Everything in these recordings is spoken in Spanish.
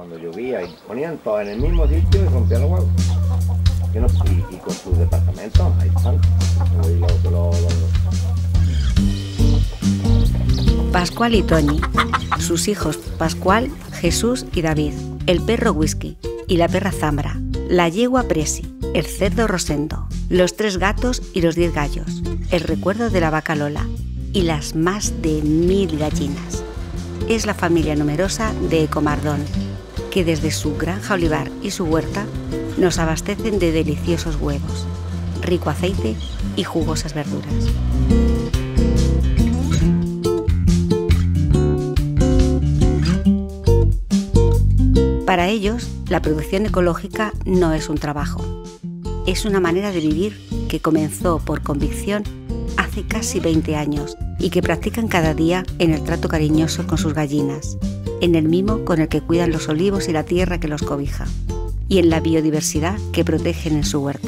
cuando llovía y ponían todo en el mismo sitio y rompían los huevos. Y con sus departamentos, ahí están. Pascual y Toñi, sus hijos Pascual, Jesús y David, el perro Whisky y la perra Zambra, la yegua Presi, el cerdo Rosendo, los 3 gatos y los 10 gallos, el recuerdo de la vaca Lola y las más de 1000 gallinas. Es la familia numerosa de Ecomardón, que desde su granja olivar y su huerta nos abastecen de deliciosos huevos, rico aceite y jugosas verduras. Para ellos, la producción ecológica no es un trabajo, es una manera de vivir que comenzó por convicción hace casi 20 años y que practican cada día en el trato cariñoso con sus gallinas, en el mimo con el que cuidan los olivos y la tierra que los cobija, y en la biodiversidad que protegen en su huerta.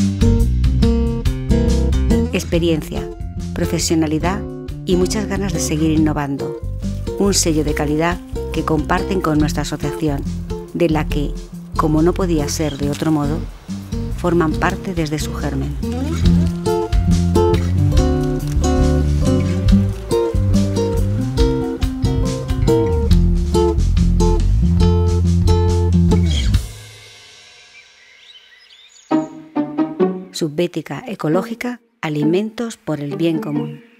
Experiencia, profesionalidad y muchas ganas de seguir innovando. Un sello de calidad que comparten con nuestra asociación, de la que, como no podía ser de otro modo, forman parte desde su germen. Subbética ecológica, alimentos por el bien común.